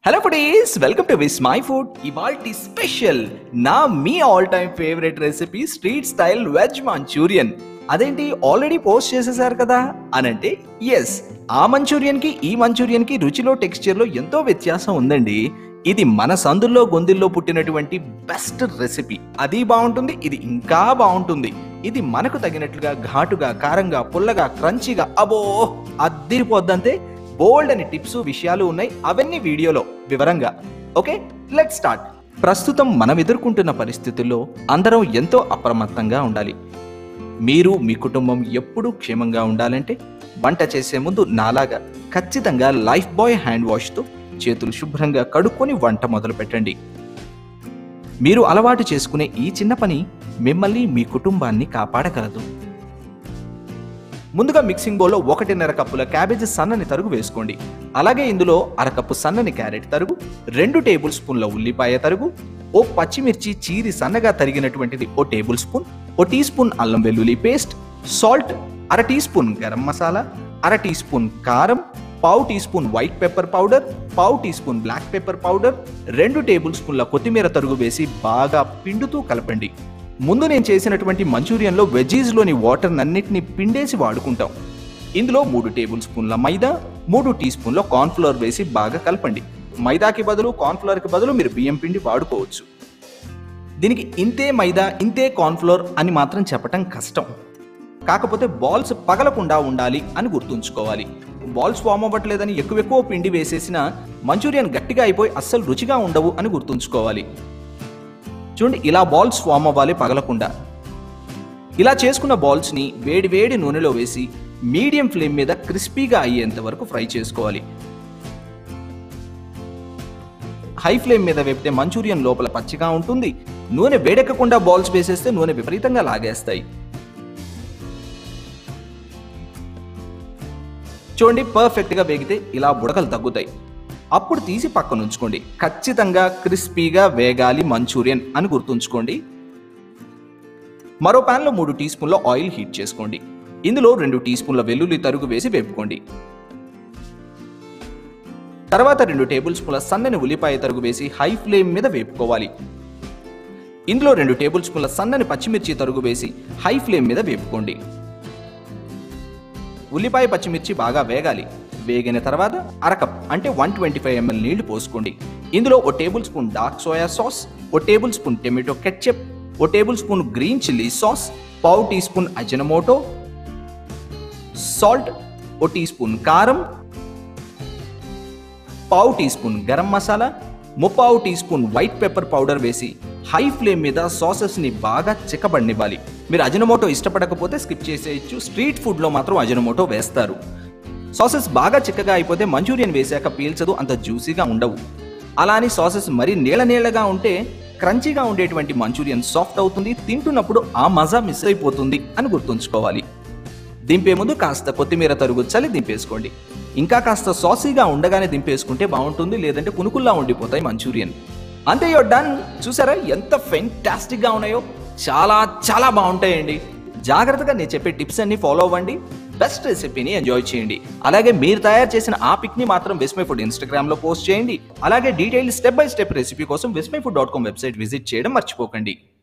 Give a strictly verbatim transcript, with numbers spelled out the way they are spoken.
Hello foodies, welcome to Vismai food. ఇవాల్టి special నా మీ all time favourite recipe street style veg manchurian. అదేంటి already post చేసేసారు కదా అనంటే, ఎస్, ఆ మంచూరియన్ కి ఈ మంచూరియన్ కి రుచిలో టెక్స్చర్ లో ఎంతో వ్యత్యాసం ఉందండి. ఇది మన సందుల్లో గొంతుల్లో పుట్టినటువంటి బెస్ట్ రెసిపీ. అది బాగుంటుంది, ఇది ఇంకా బాగుంటుంది. ఇది మనకు తగినట్లుగా ఘాటుగా, కారంగా, పుల్లగా, క్రంచీగా, అబో అద్దిరిపోద్దంతే. బోల్డ్ అని టిప్స్ విషయాలు ఉన్నాయి, అవన్నీ వీడియోలో వివరంగా. Okay, let's start. ప్రస్తుతం మనం ఎదుర్కొంటున్న పరిస్థితుల్లో అందరం ఎంతో అప్రమత్తంగా ఉండాలి. మీరు మీ కుటుంబం ఎప్పుడూ క్షేమంగా ఉండాలంటే వంట చేసే ముందు నాలాగా ఖచ్చితంగా లైఫ్ బాయ్ హ్యాండ్ వాష్తో చేతులు శుభ్రంగా కడుక్కొని వంట మొదలు పెట్టండి. మీరు అలవాటు చేసుకునే ఈ చిన్న పని మిమ్మల్ని మీ కుటుంబాన్ని కాపాడగలదు. ముందుగా మిక్సింగ్ బౌల్లో ఒకటిన్నర కప్పుల క్యాబేజీ సన్నని తరుగు వేసుకోండి. అలాగే ఇందులో అరకప్పు సన్నని క్యారెట్ తరుగు, రెండు టేబుల్ స్పూన్ల ఉల్లిపాయ తరుగు, ఓ పచ్చిమిర్చి చీరి సన్నగా తరిగినటువంటిది ఓ టేబుల్ స్పూన్, ఓ టీ స్పూన్ అల్లం వెల్లుల్లి పేస్ట్, సాల్ట్, అర టీ స్పూన్ గరం మసాలా, అర టీ స్పూన్ కారం, పావు teaspoon white pepper powder, పావు teaspoon black pepper powder, రెండు టేబుల్ స్పూన్ల కొత్తిమీర తరుగు వేసి బాగా పిండుతూ కలపండి. ముందు నేను చేసినటువంటి మంచూరియన్లో వెజీస్లోని వాటర్ అన్నిటిని పిండేసి వాడుకుంటాం. ఇందులో మూడు టేబుల్ స్పూన్ల మైదా, మూడు టీ స్పూన్ల కార్న్ఫ్లవర్ వేసి బాగా కలపండి. మైదాకి బదులు కార్న్ఫ్లవర్కి బదులు మీరు బియ్యం పిండి వాడుకోవచ్చు. దీనికి ఇంతే మైదా ఇంతే కార్న్ఫ్లవర్ అని మాత్రం చెప్పటం కష్టం. కాకపోతే బాల్స్ పగలకుండా ఉండాలి అని గుర్తుంచుకోవాలి. బాల్స్ ఫామ్ అవ్వట్లేదని ఎక్కువ ఎక్కువ పిండి వేసేసిన మంచూరియన్ గట్టిగా అయిపోయి అస్సలు రుచిగా ఉండవు అని గుర్తుంచుకోవాలి. చూడండి, ఇలా బాల్స్ ఫామ్ అవ్వాలి పగలకుండా. ఇలా చేసుకున్న బాల్స్ని వేడి వేడి నూనెలో వేసి మీడియం ఫ్లేమ్ మీద క్రిస్పీగా అయ్యేంత వరకు ఫ్రై చేసుకోవాలి. హై ఫ్లేమ్ మీద వేపితే మంచూరియన్ లోపల పచ్చిగా ఉంటుంది. నూనె వేడెక్కకుండా బాల్స్ వేసేస్తే నూనె విపరీతంగా లాగేస్తాయి. చూడండి, పర్ఫెక్ట్గా వేగితే ఇలా బుడకలు తగ్గుతాయి. అప్పుడు తీసి పక్కన ఉంచుకోండి. ఖచ్చితంగా క్రిస్పీగా వేగాలి మంచూరియన్ అని గుర్తుంచుకోండి. మరో ప్యాన్లో మూడు టీ స్పూన్ల ఆయిల్ హీట్ చేసుకోండి. ఇందులో రెండు టీ స్పూన్ల వెల్లుల్లి తరుగు వేసి వేపుకోండి. తర్వాత రెండు టేబుల్ స్పూన్ల సన్నని ఉల్లిపాయ తరుగు వేసి హై ఫ్లేమ్ మీద వేపుకోవాలి. ఇందులో రెండు టేబుల్ స్పూన్ల సన్నని పచ్చిమిర్చి తరుగు వేసి హై ఫ్లేమ్ మీద వేపుకోండి. ఉల్లిపాయ పచ్చిమిర్చి బాగా వేగాలి. వేగిన తర్వాత అరకప్ అంటే వన్ ట్వంటీ ఫైవ్ ఎంఎల్ నీళ్లు పోసుకోండి. ఇందులో ఓ tablespoon dark soya sauce, ఓ టేబుల్ స్పూన్ టొమాటో కెచప్, ఓ tablespoon green chilli sauce, పావు టీ స్పూన్ అజినమోటో, సాల్ట్, ఓ టీ స్పూన్ కారం, పావు టీ స్పూన్ గరం మసాలా, ముప్పావు teaspoon white pepper powder వేసి హై ఫ్లేమ్ మీద సాసెస్ని బాగా చిక్కబడినివ్వాలి. మీరు అజినమోటో ఇష్టపడకపోతే స్కిప్ చేసేయచ్చు. స్ట్రీట్ ఫుడ్లో మాత్రం అజినమోటో వేస్తారు. సాసెస్ బాగా చిక్కగా అయిపోతే మంచూరియన్ వేసాక పీల్చదు, అంత జ్యూసీగా ఉండవు. అలా అని సాసెస్ మరీ నీళ్ళ నీళ్ళగా ఉంటే క్రంచీగా ఉండేటువంటి మంచూరియన్ సాఫ్ట్ అవుతుంది. తింటున్నప్పుడు ఆ మజా మిస్ అయిపోతుంది అని గుర్తుంచుకోవాలి. దింపే ముందు కాస్త కొత్తిమీర తరుగు చల్లి దింపేసుకోండి. ఇంకా కాస్త సాసీగా ఉండగానే దింపేసుకుంటే బాగుంటుంది, లేదంటే పునుకుల్లా ఉండిపోతాయి మంచూరియన్. అంతే, యో డన్. చూసారా ఎంత ఫెంటాస్టిక్గా ఉన్నాయో? చాలా చాలా బాగుంటాయండి. జాగ్రత్తగా నేను చెప్పే టిప్స్ అన్ని ఫాలో అవ్వండి. బెస్ట్ రెసిపీని ఎంజాయ్ చేయండి. అలాగే మీరు తయారు చేసిన ఆ పిక్ని మాత్రం విస్మై ఫుడ్ ఇన్స్టాగ్రామ్లో పోస్ట్ చేయండి. అలాగే detail step by step recipe కోసం Vismai food dot com website visit చేయడం మర్చిపోకండి.